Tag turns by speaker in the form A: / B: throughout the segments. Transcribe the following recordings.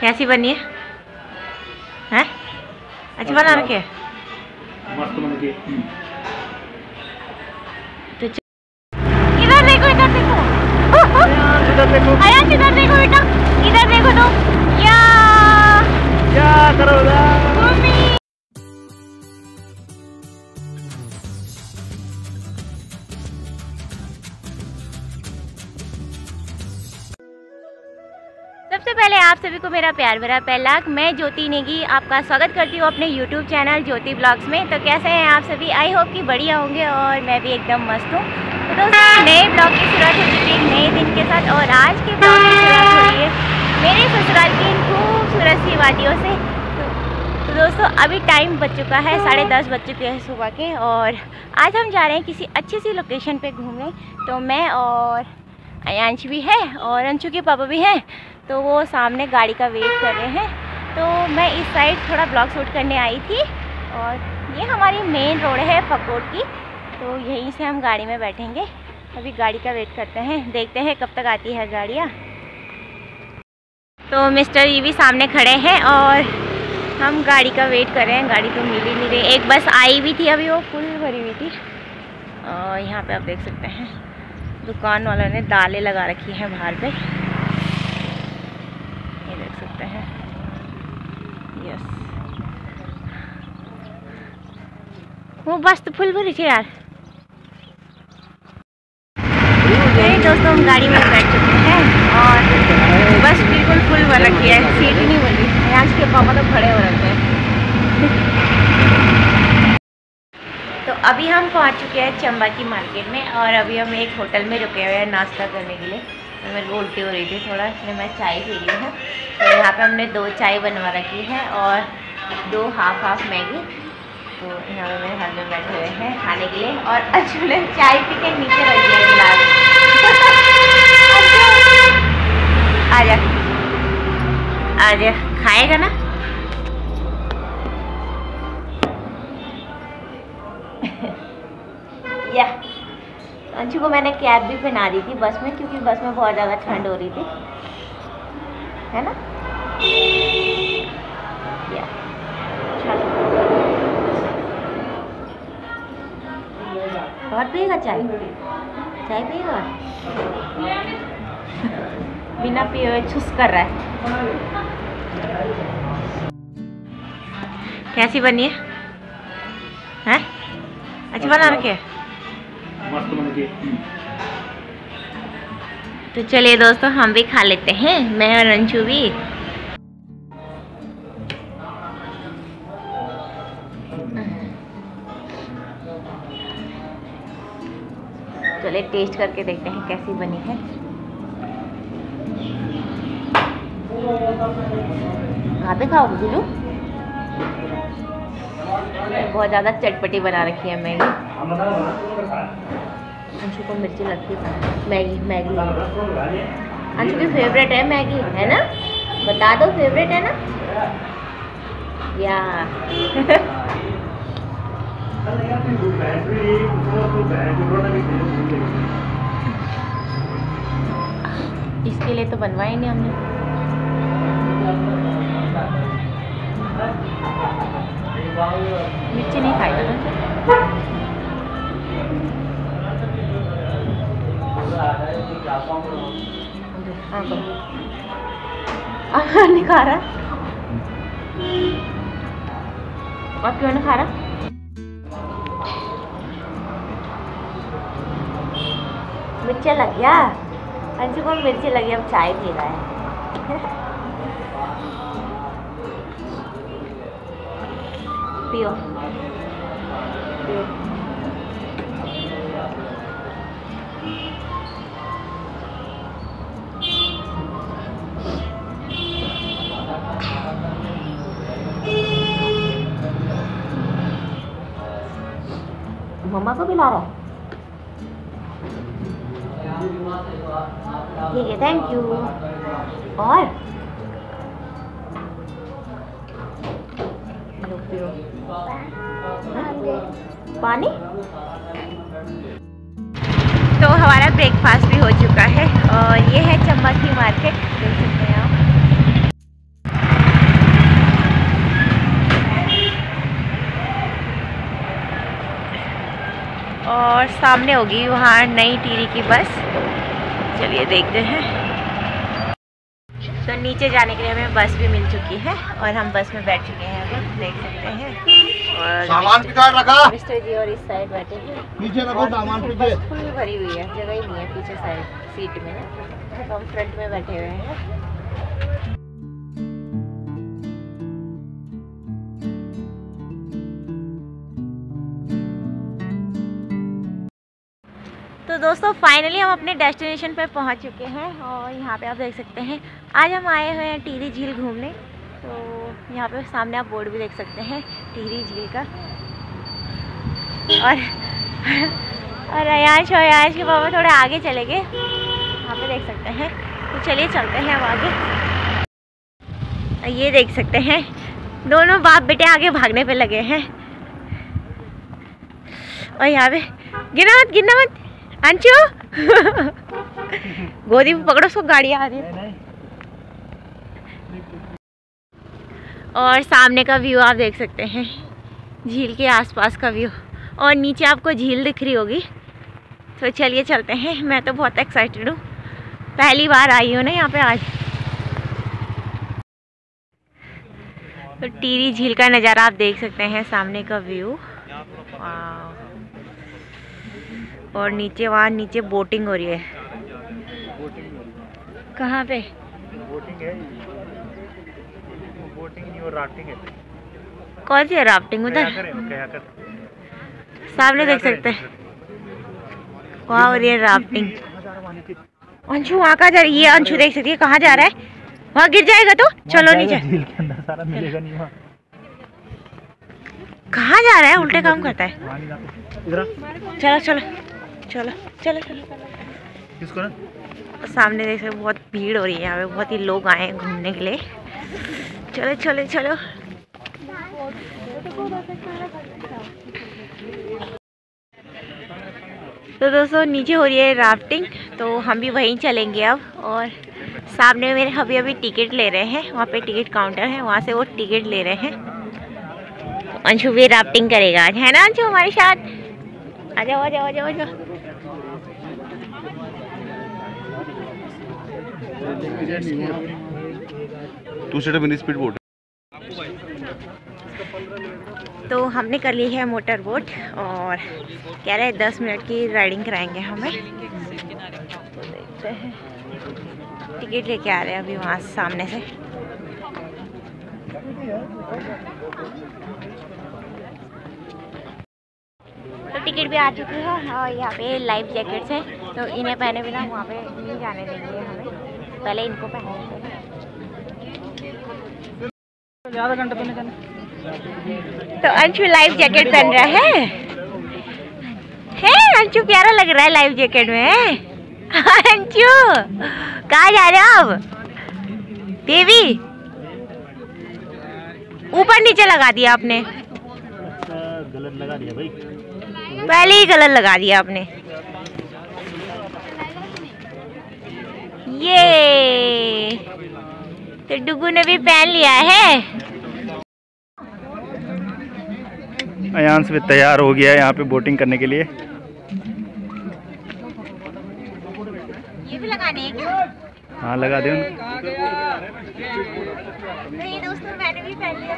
A: कैसी बनी है? हैं? अच्छी बना रखी है।
B: मस्त बन गई।
A: तो इधर देखो, इधर देखो,
B: इधर देखो,
A: आया इधर देखो बेटा, इधर देखो तो
B: क्या करो
A: सबसे पहले आप सभी को मेरा प्यार भरा पहला मैं ज्योति नेगी आपका स्वागत करती हूँ अपने YouTube चैनल ज्योति ब्लॉग्स में। तो कैसे हैं आप सभी? आई होप कि बढ़िया होंगे और मैं भी एकदम मस्त हूँ। तो दोस्तों नए ब्लॉग की शुरुआत हो चुकी है नए दिन के साथ और आज के ब्लॉग की शुरुआत हो रही है मेरे ससुराल की इन खूबसूरत सी वादियों से। तो दोस्तों अभी टाइम बज चुका है 10:30 बज चुके हैं सुबह के और आज हम जा रहे हैं किसी अच्छी सी लोकेशन पर घूमने। तो मैं और अयांश भी है और अंशु के पापा भी हैं, तो वो सामने गाड़ी का वेट कर रहे हैं। तो मैं इस साइड थोड़ा ब्लॉग शूट करने आई थी और ये हमारी मेन रोड है फकोट की, तो यहीं से हम गाड़ी में बैठेंगे। अभी गाड़ी का वेट करते हैं, देखते हैं कब तक आती है गाड़ियाँ। तो मिस्टर ये भी सामने खड़े हैं और हम गाड़ी का वेट कर रहे हैं। गाड़ी तो मिल ही नहीं रही। एक बस आई भी थी अभी, वो फुल भरी हुई थी। और यहाँ पे आप देख सकते हैं दुकान वालों ने दालें लगा रखी हैं बाहर पे, ये देख सकते हैं। यस वो बस तो फुल भरी थी यार। दोस्तों हम गाड़ी में बैठ चुके हैं और बस बिल्कुल फुल भर रखी है, सीट ही नहीं मिल रही। आज के पापा तो खड़े हो रखे हैं। तो अभी हम पहुंच चुके हैं चंबा की मार्केट में और अभी हम एक होटल में रुके हुए हैं नाश्ता करने के लिए। तो मेरे को उल्टी हो रही थी थोड़ा, इसलिए मैं चाय पी रही हूँ। तो यहाँ पे हमने 2 चाय बनवा रखी है और 2 हाफ मैगी। तो यहाँ पे मेरे हस्बैंड बैठे हुए हैं खाने के लिए और अच्छे ने चाय पी के नीचे रख दिया गिलास। आजा आजा, खाएगा ना? या अंशु को मैंने कैप भी पहना दी थी बस में, क्योंकि बस में बहुत ज़्यादा ठंड हो रही थी, है ना? या चलो, बहुत पिएगा चाय? चाय पिएगा? बिना पिए हुए छुस कर रहा है। कैसी बनी है? हैं? अच्छी बना रखी है।
B: मस्त बन गई।
A: तो चलिए दोस्तों हम भी खा लेते हैं, मैं और अंशु भी। चलिए टेस्ट करके देखते हैं कैसी बनी है। वहाँ पे खाओ गुलू? बहुत ज़्यादा चटपटी बना रखी है मैगी। अंशु को मिर्ची लगती है। मैगी अंशु की फेवरेट है मैगी, है ना? बता दो फेवरेट है ना? या इसके लिए तो बनवाई नहीं हमने। मिर्ची नहीं खाई तो नहीं खा रहा। और क्यों नहीं खा रहा? मिर्ची लग गया अंशु को, मिर्ची लगी। अब चाय पी रहा है। पियो पियो। मम्मा को पिला रहा है। ठीक है, थैंक यू। और पानी। तो हमारा ब्रेकफास्ट भी हो चुका है और ये है चंबा की मार्केट, देख सकते हैं आप। और सामने होगी वहाँ नई टिहरी की बस। चलिए देखते हैं। तो नीचे जाने के लिए हमें बस भी मिल चुकी है और हम बस में बैठ चुके हैं, अभी देख सकते हैं। और
C: सामान किधर रखा?
A: मिस्टर जी और इस साइड बैठे हैं।
C: नीचे रखो सामान पीछे।
A: फुल भरी हुई है, जगह ही नहीं है पीछे साइड सीट में ना, तो हम फ्रंट में बैठे हुए हैं। तो दोस्तों फाइनली हम अपने डेस्टिनेशन पर पहुंच चुके हैं और यहाँ पे आप देख सकते हैं आज हम आए हुए हैं टिहरी झील घूमने। तो यहाँ पे सामने आप बोर्ड भी देख सकते हैं टिहरी झील का। और अयांश के पापा थोड़े आगे चले गए, यहाँ पे देख सकते हैं। तो चलिए चलते हैं अब आगे। ये देख सकते हैं दोनों बाप बेटे आगे भागने पे लगे हैं। और यहाँ पे गिरना मत अंशु गोदी में पकड़ो, उसको गाड़ी आ रही है। और सामने का व्यू आप देख सकते हैं, झील के आसपास का व्यू, और नीचे आपको झील दिख रही होगी। तो चलिए चलते हैं। मैं तो बहुत एक्साइटेड हूँ, पहली बार आई हूँ ना यहाँ पे आज। तो टिहरी झील का नज़ारा आप देख सकते हैं, सामने का व्यू। और नीचे वहाँ नीचे बोटिंग हो रही है। कहाँ पे?
B: बोटिंग है, बोटिंग नहीं और राफ्टिंग है।
A: कौन सी है राफ्टिंग? उधर सामने देख सकते हैं, वहाँ हो रही है राफ्टिंग। अंशु वहाँ कहाँ जा रही है? ये अंशु देख सकती है कहाँ जा रहा है, वहाँ गिर जाएगा तो चलो नीचे।
B: झील के अंदर सारा मिलेगा नहीं वहाँ।
A: कहाँ जा रहा है? उल्टे काम करता है। चलो चलो चलो चलो चलो।
B: किसको ना?
A: सामने देख सकते बहुत भीड़ हो रही है यहाँ पे, बहुत ही लोग आए हैं घूमने के लिए। चलो चलो चलो। तो दोस्तों नीचे हो रही है राफ्टिंग, तो हम भी वहीं चलेंगे अब। और सामने मेरे अभी टिकट ले रहे हैं, वहाँ पे टिकट काउंटर है, वहाँ से वो टिकट ले रहे हैं। तो अंशु भी राफ्टिंग करेगा आज, है ना अंशु हमारे साथ? आ जाओ आ जाओ आ जाओ आ जाओ।
C: Speed boat.
A: तो हमने कर ली है मोटर बोट और कह रहे हैं 10 मिनट की राइडिंग कराएंगे हमें। तो देखते हैं, टिकट लेके आ रहे हैं अभी वहाँ सामने से। तो टिकट भी आ चुकी है और यहाँ पे लाइफ जैकेट्स हैं, तो इन्हें पहने बिना वहाँ पे नहीं जाने देंगे हमें, पहले इनको पहने देंगे।
B: ज़्यादा घंटे तो नहीं जाना।
A: तो अंशु लाइफ जैकेट पहन रहा है। अंशु प्यारा लग रहा है लाइफ जैकेट में। अंशु कहाँ जा रहे हो अब? देवी ऊपर नीचे लगा दिया आपने।
B: गलत लगा दिया भाई,
A: पहले ही गलत लगा दिया आपने। ये तो डुगू ने भी पहन लिया है।
B: अयांश भी तैयार हो गया है यहाँ पे बोटिंग करने के लिए।
A: ये भी लगाने हैं क्या?
B: हाँ लगा दे।
A: तो ये दोस्तों मैंने भी पहन लिया।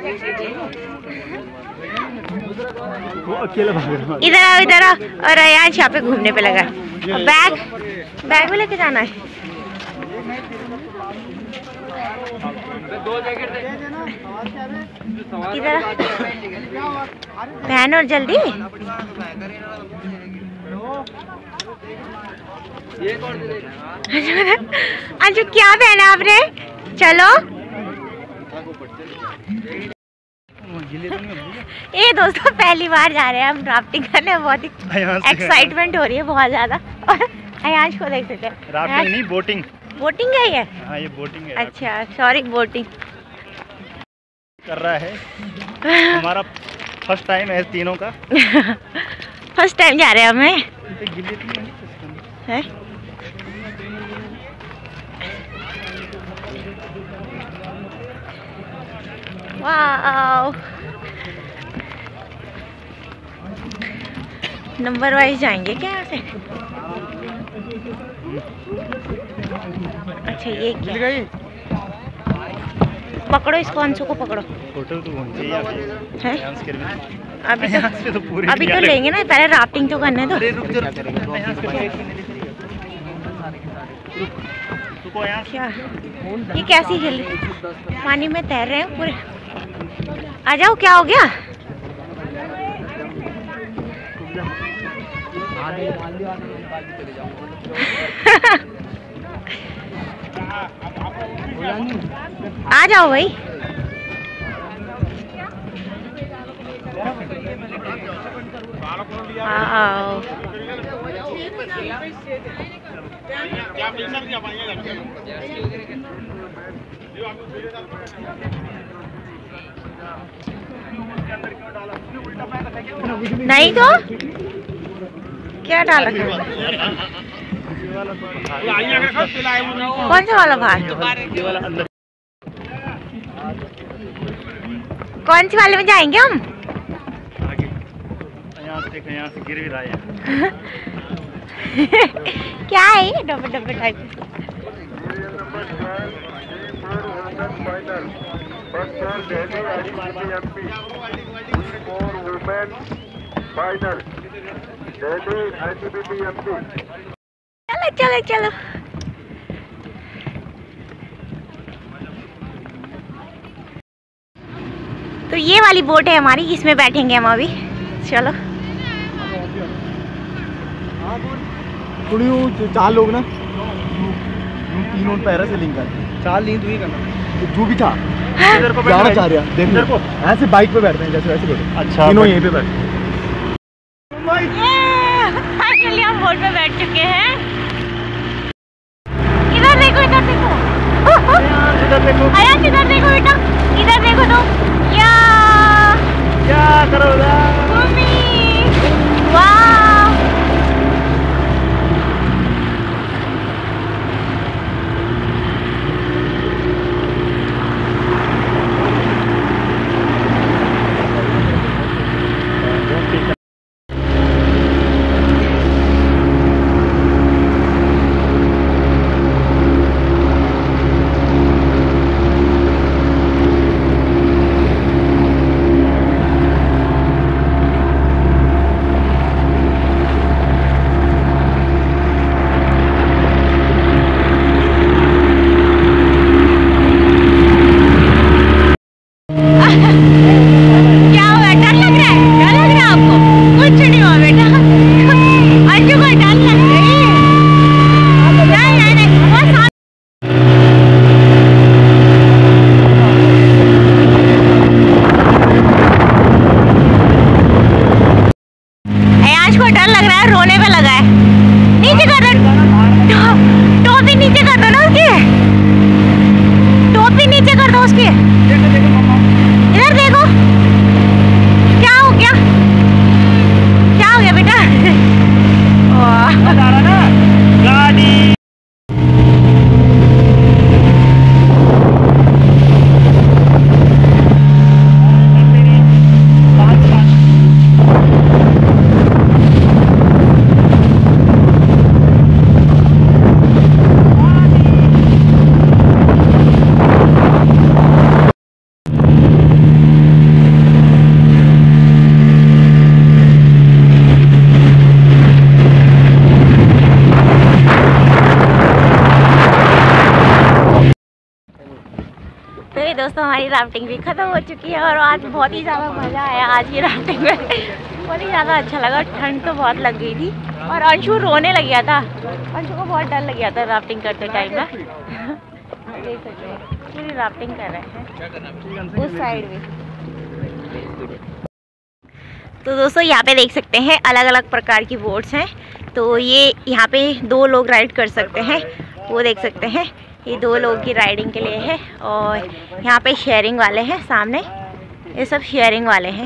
B: वो अकेला भाग रहा है।
A: इधर आओ और अयांश यहाँ पे घूमने पे लगा। बैग भी लेके जाना है। इधर पहन और जल्दी। अंशु क्या पहना आपने? चलो ये दोस्तों पहली बार जा रहे हैं हम राफ्टिंग करने, बहुत ही एक्साइटमेंट हो रही है बहुत ज्यादा। और अयांश को देख सकते हैं।
B: राफ्टिंग नहीं, बोटिंग।
A: बोटिंग है ये?
B: हाँ ये बोटिंग है।
A: अच्छा सॉरी, बोटिंग
B: कर रहा है। हमारा फर्स्ट टाइम है तीनों का।
A: फर्स्ट टाइम जा रहे हैं हमें। है? वाओ नंबर वाइज जाएंगे क्या यहाँ से? अच्छा ये क्या? पकड़ो इसको, अंशु को पकड़ो।
B: फोटो तो
A: है अभी तो लेंगे ना, पहले राफ्टिंग तो करने दो। क्या ये कैसी हिल, पानी में तैर रहे हैं पूरे। आ जाओ, क्या हो गया? आ जाओ भाई। आओ। नहीं तो क्या डाला? कौन सा वाला बाहर? कौन से वाले में जाएंगे हम?
B: यहाँ से गिर भी रहा है।
A: क्या है ये डब्बे डब्बे टाइप? चलो चलो चलो। तो ये वाली बोट है हमारी, इसमें बैठेंगे हम अभी। चलो।
C: चार लोग ना, तीनों पैरा से लिंक कर, चार लिंक तू ही करना, तू भी था जाना चाह रहा, देख ऐसे बाइक पे बैठते हैं जैसे वैसे बैठे। अच्छा, तीनों यहीं पे बैठे।
A: फाइनली हम बोट पे बैठ चुके हैं। इधर देखो, इधर देखो, इधर देखो, आया इधर देखो बेटा, इधर देखो तो क्या करोगा? वाह, दोस्तों हमारी राफ्टिंग भी ख़त्म हो चुकी है और आज बहुत ही ज़्यादा मज़ा आया। आज की राफ्टिंग में बहुत ही ज़्यादा अच्छा लगा। ठंड तो बहुत लग गई थी और अंशु रोने लग गया था। अंशु को बहुत डर लग गया था राफ्टिंग करते टाइम ना। देख सकते हैं पूरी राफ्टिंग कर रहे हैं उस साइड भी। तो दोस्तों यहाँ पे देख सकते हैं अलग अलग प्रकार की बोट्स हैं। तो ये यहाँ पे 2 लोग राइड कर सकते हैं। वो देख सकते हैं ये 2 लोगों की राइडिंग के लिए है। और यहाँ पे शेयरिंग वाले हैं सामने, ये सब शेयरिंग वाले हैं।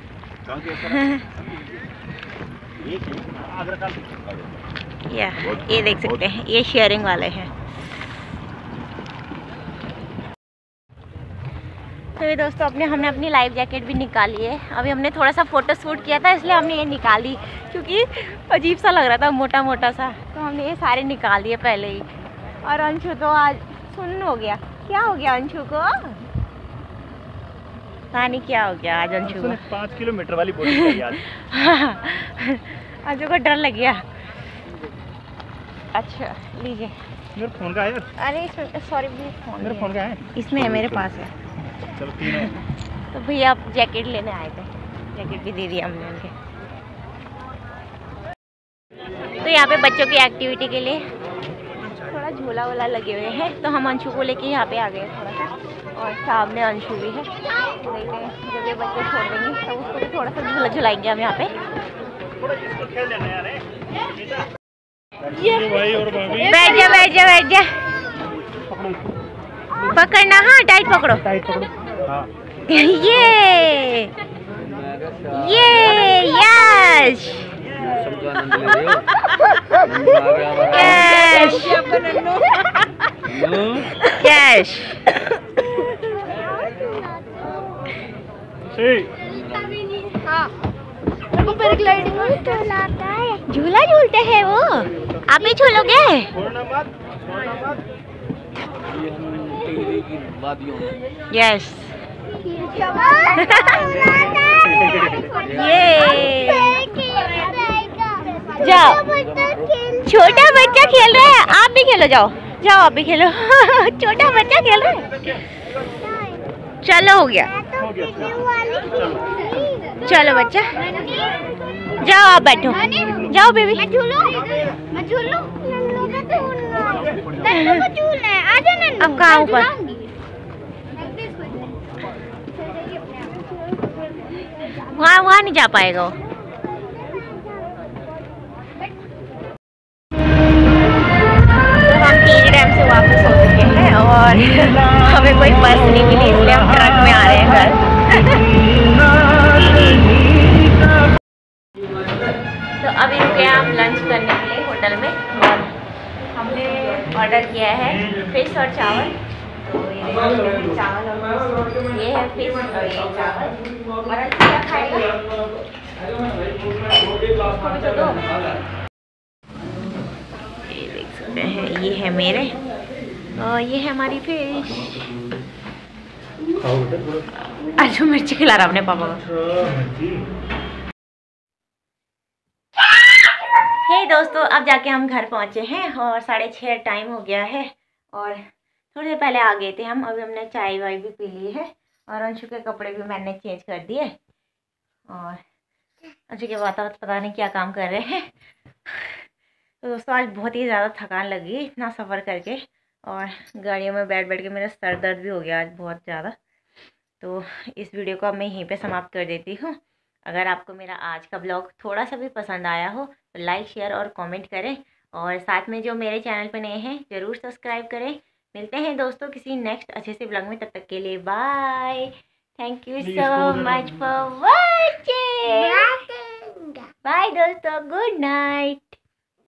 A: ये देख सकते हैं ये शेयरिंग वाले हैं। तो ये दोस्तों हमने अपनी लाइफ जैकेट भी निकाली है। अभी हमने थोड़ा सा फ़ोटो शूट किया था इसलिए हमने ये निकाली, क्योंकि अजीब सा लग रहा था, मोटा मोटा सा, तो हमने ये सारे निकाल दिए पहले ही। और अंशु तो आज सुन्न हो गया। क्या हो गया अंशु को? नहीं क्या हो गया आज अंशु को?
B: 5 किलोमीटर वाली बोली आज।
A: अंशु को डर लग गया। अच्छा लीजिए।
B: मेरे फोन का है यार।
A: अरे सॉरी फोन,
B: मेरे फोन का है,
A: इसमें है, मेरे पास है।
B: चलो तीनों।
A: तो भैया आप जैकेट लेने आए थे, जैकेट भी दे दिया हमने उनके। तो यहाँ पे बच्चों की एक्टिविटी के लिए थोड़ा झूला वूला लगे हुए हैं, तो हम अंशु को लेके यहाँ पे आ गए थोड़ा सा। और सामने अंशु भी है, तो देखते हैं जब ये बच्चे छोड़ देंगे तो उसको भी थोड़ा सा झूला झुलाएंगे हम यहाँ पे। बैठ जा बैठ जा बैठ जा। पकड़ना, हाँ टाइट पकड़ो,
B: टाइट पकड़ो। हाँ।
A: ये यश यश झूला झूलते हैं वो, आप भी झूलोगे? यस ये जाओ, छोटा बच्चा खेल रहा है, आप भी खेलो, जाओ जाओ आप भी खेलो। छोटा बच्चा खेल रहा है, चलो हो गया, चलो बच्चा जाओ, आप बैठो, जाओ बेबी। अब कहाँ ऊपर? वहाँ नहीं जा पाएगा वो। हम टीरी डैम से वापस हो चुके हैं और हमें कोई बस नहीं मिली, इसलिए हम ट्रक में आ रहे हैं घर। तो अभी रुके हम लंच करने के लिए होटल में, और हमने ऑर्डर किया है फिश और चावल। तो ये चावल और ये है फिश और ये चावल। और क्या खाएगा? ये देख सकते हैं, ये है मेरे और ये है हमारी फिश। आज मिर्ची खिला रहा अपने पापा को। हे दोस्तों, अब जाके हम घर पहुंचे हैं और 6:30 टाइम हो गया है। और थोड़ी देर पहले आ गए थे हम, अभी हमने चाय वाय भी पी ली है और अंशु के कपड़े भी मैंने चेंज कर दिए। और अंशु के वातावरण पता नहीं क्या काम कर रहे हैं। तो दोस्तों आज बहुत ही ज़्यादा थकान लगी इतना सफ़र करके, और गाड़ियों में बैठ बैठ के मेरा सर दर्द भी हो गया आज बहुत ज़्यादा। तो इस वीडियो को अब मैं यहीं पे समाप्त कर देती हूँ। अगर आपको मेरा आज का ब्लॉग थोड़ा सा भी पसंद आया हो तो लाइक शेयर और कमेंट करें, और साथ में जो मेरे चैनल पर नए हैं ज़रूर सब्सक्राइब करें। मिलते हैं दोस्तों किसी नेक्स्ट अच्छे से ब्लॉग में, तब तक के लिए bye. Thank you so much for watching. Bye दोस्तों, गुड नाइट।